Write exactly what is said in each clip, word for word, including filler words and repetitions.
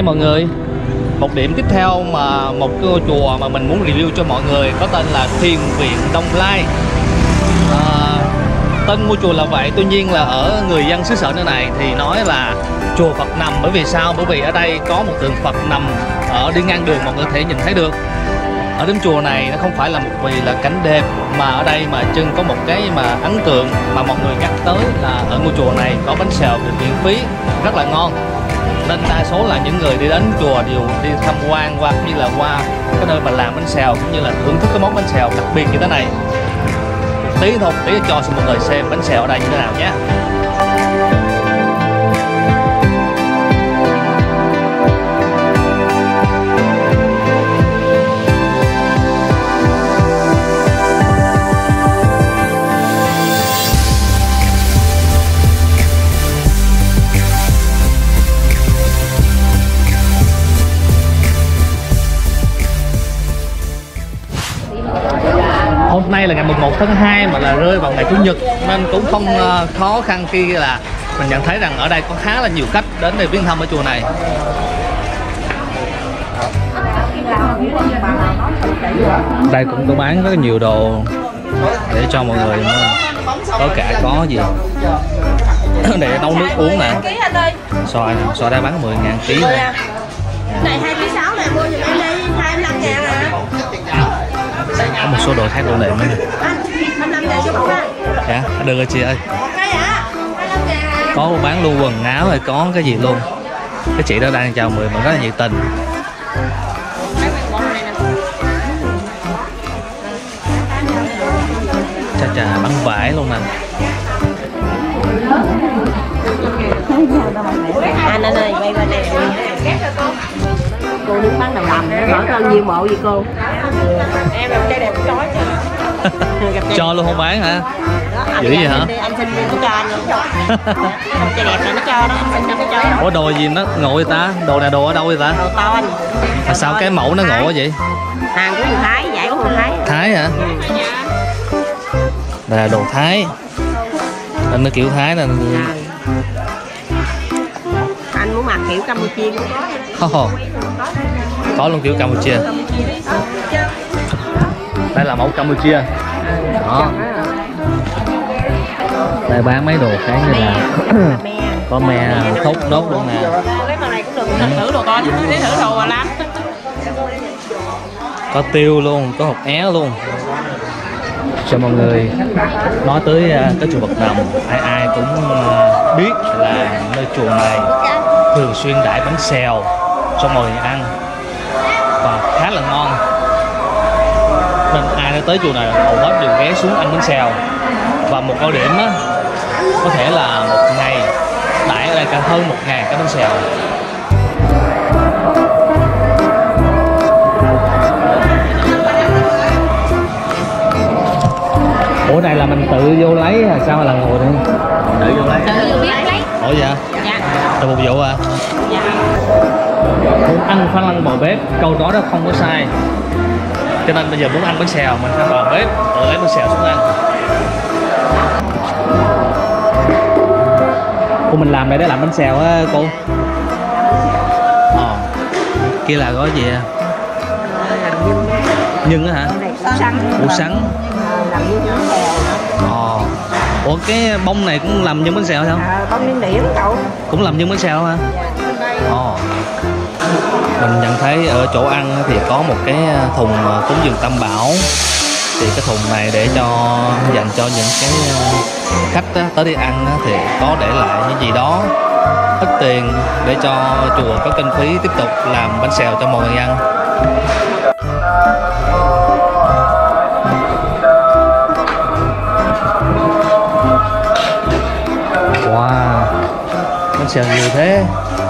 Hi mọi người. Một điểm tiếp theo mà một ngôi chùa mà mình muốn review cho mọi người có tên là Thiền viện Đông Lai. à, Tên ngôi chùa là vậy, tuy nhiên là ở người dân xứ sở nơi này thì nói là chùa Phật nằm. Bởi vì sao? Bởi vì ở đây có một tượng Phật nằm ở đi ngang đường, mọi người có thể nhìn thấy được. Ở đến chùa này nó không phải là một vì là cảnh đẹp, mà ở đây mà chân có một cái mà ấn tượng mà mọi người nhắc tới là ở ngôi chùa này có bánh xèo được miễn phí rất là ngon, nên đa số là những người đi đến chùa đều đi tham quan qua cũng như là qua cái nơi mà làm bánh xèo cũng như là thưởng thức cái món bánh xèo đặc biệt như thế này. Một tí thôi, tí cho mọi người xem bánh xèo ở đây như thế nào nhé. Hôm nay là ngày mùng một tháng hai mà là rơi vào ngày Chủ nhật nên cũng không khó khăn khi là mình nhận thấy rằng ở đây có khá là nhiều khách đến để viếng thăm ở chùa này. Đây cũng có bán rất là nhiều đồ để cho mọi người có cả có gì để nấu nước uống nè. Xoài nè, xoài đây bán mười ngàn ký nè. Này hai ký sáu này mua giùm em đi, hai mươi lăm ngàn à. Có một số đồ khác đồ nệm nữa nè. Dạ, được rồi chị ơi. Có bán luôn quần áo hay có cái gì luôn. Cái chị đó đang chào mời mình rất là nhiệt tình. Chà chà, bán vải luôn nè. Anh anh ơi, quay qua đây. Cô đứng bán đầu đầm, hỏi con nhiêu bộ gì cô? Em làm chơi đẹp chói chứ. Cho luôn không bán hả? Dữ vậy hả? Anh xin nó cho anh luôn. Chơi đẹp là nó cho đó, anh xin cho nó cho. Ủa đồ gì nó ngộ vậy ta? Đồ này đồ ở đâu vậy ta? Đồ to anh. Mà sao cái mẫu nó ngộ vậy? Hàng của người Thái, giải của người Thái. Thái hả? Đây là đồ Thái. Nên nó kiểu Thái nè. Anh muốn mặc kiểu Campuchia cũng có. Oh, có luôn kiểu Campuchia. Đây là mẫu Campuchia. Đó. Đây bán mấy đồ khác như là có me, thốt nốt luôn nè. Cái màu này cũng được, thử đồ con, để thử đồ mà lắm. Có tiêu luôn, có hột é luôn. Cho mọi người nói tới cái chùa Phật nằm, ai ai cũng biết là nơi chùa này thường xuyên đãi bánh xèo cho mọi người ăn và khá là ngon, nên ai nói tới chùa này hầu hết đều ghé xuống ăn bánh xèo. Và một cao điểm á, có thể là một ngày đãi ở đây cả hơn một ngàn cái bánh xèo. Ủa này là mình tự vô lấy hay sao là ngồi đây? Tự vô lấy. Tự vô lấy. Ủa dạ? Dạ. Tự phục vụ à? Dạ. Muốn ăn khoai lang bò bếp, câu đó đó không có sai. Cho nên bây giờ muốn ăn bánh xèo mình phải vào bếp tự lấy bánh xèo xuống ăn. Cô mình làm đây để làm bánh xèo á cô. Ờ. Kia là có gì à? Nhân á hả? Củ sắn. Ờ. Ủa cái bông này cũng làm nhân bánh xèo sao? À, bông niên điểm cậu. Cũng làm nhân bánh xèo hả? Ờ. Mình nhận thấy ở chỗ ăn thì có một cái thùng cúng dường Tam Bảo. Thì cái thùng này để cho dành cho những cái khách tới đi ăn thì có để lại những gì đó ít tiền để cho chùa có kinh phí tiếp tục làm bánh xèo cho mọi người ăn. Wow, bánh xèo nhiều thế.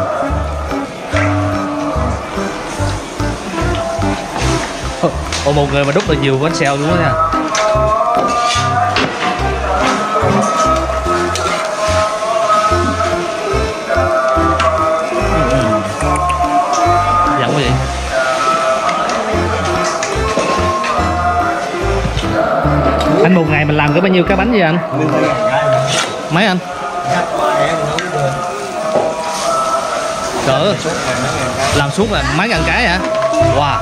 Ồ, một người mà đút được nhiều bánh xèo luôn đó nha. Dặn quá vậy. Anh một ngày mình làm có bao nhiêu cái bánh vậy anh? Mấy anh? cỡ làm suốt là mấy ngàn cái hả? Wow.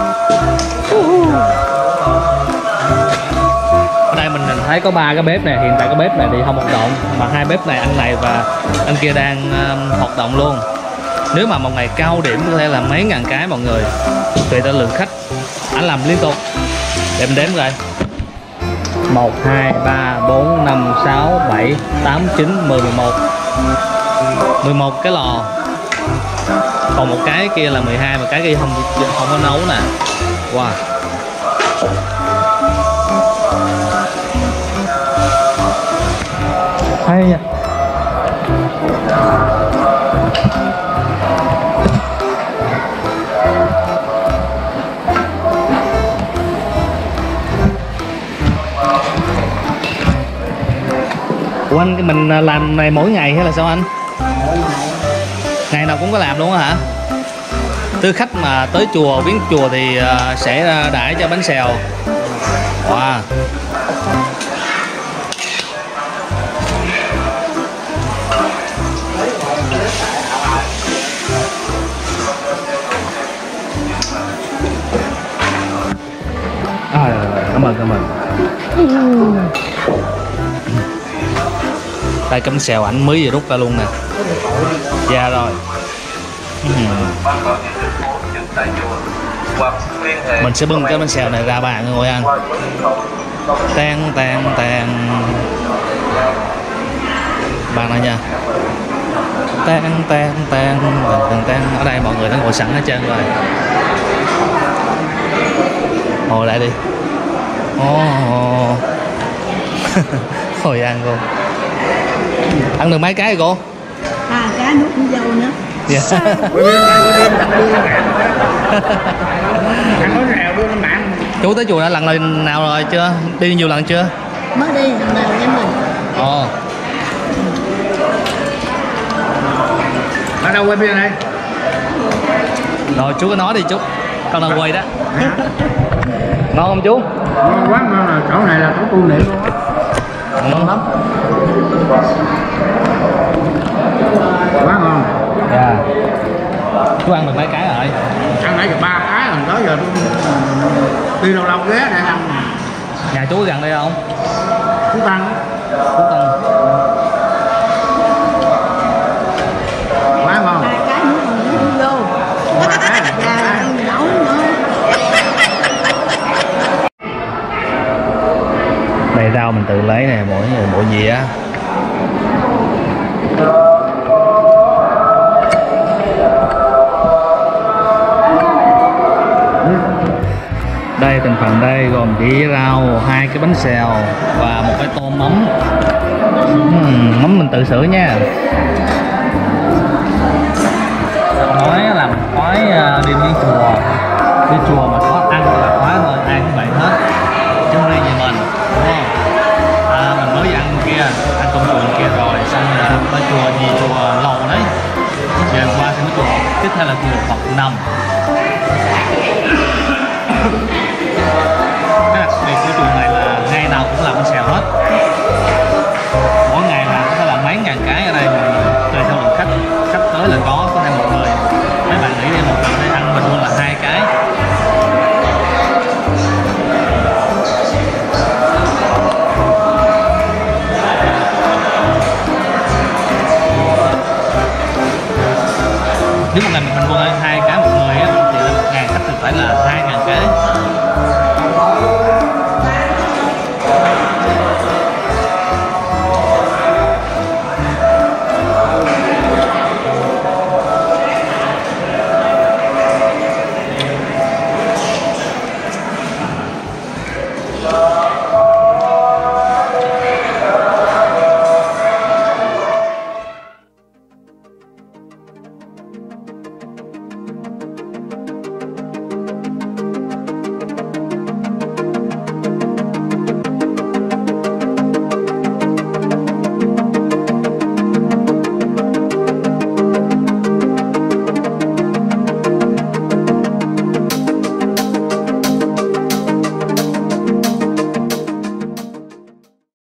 Ở đây mình thấy có ba cái bếp này, hiện tại cái bếp này thì không hoạt động, mà hai bếp này anh này và anh kia đang um, hoạt động luôn. Nếu mà một ngày cao điểm có thể là mấy ngàn cái mọi người, tùy theo lượng khách. Anh làm liên tục. Để mình đếm coi. Một, hai, ba, bốn, năm, sáu, bảy, tám, chín, mười, mười một mười một cái lò. Còn một cái kia là mười hai, mà cái kia không không có nấu nè. Wow. Hay nha. Ủa anh, cái mình làm này mỗi ngày hay là sao anh? Ngày nào cũng có làm luôn hả? Tư khách mà tới chùa, viếng chùa thì sẽ đãi cho bánh xèo. Wow. À, cảm ơn, cảm ơn. Đây cái bánh xèo ảnh mới vừa rút ra luôn nè. Dạ rồi. Mình sẽ bưng cái bánh xèo này ra bàn ngồi ăn. Tan tan tan. Bàn này nha. Tan tan tan tan tan. Ở đây mọi người đã ngồi sẵn hết trơn rồi. Ngồi lại đi. Oh. Ngồi ăn cô. Ăn được mấy cái cô? À, cá nước cũng dâu nữa. Dạ. Chú tới chùa đã lần nào rồi chưa? Đi nhiều lần chưa? Mới đi lần nào với mình. Ồ. Ở đâu quay bên đây? Rồi chú cứ nói đi chú. Con đang quay đó. Ngon không chú? Ngon quá, ngon là chỗ này là chỗ tu niệm luôn á. Ngon lắm. Quá ngon. Dạ. Chú ăn được mấy cái rồi? Ăn nãy được ba cái rồi, tới giờ tôi đi lâu lâu ghé để ăn. Nhà chú gần đây không? Chú Tăng. Chú Tăng. Quá ngon. Hai cái nữa còn nước vô. Ba cái. Dạ, nấu nữa. Đây rau mình tự lấy nè, mỗi người mỗi dĩa. Đây thành phần đây gồm dĩa rau, hai cái bánh xèo và một cái tô mắm. uhm, Mắm mình tự sửa nha. Nói làm khoái đi đến chùa, đi chùa mà có ăn là khoái thôi, ăn cũng vậy hết.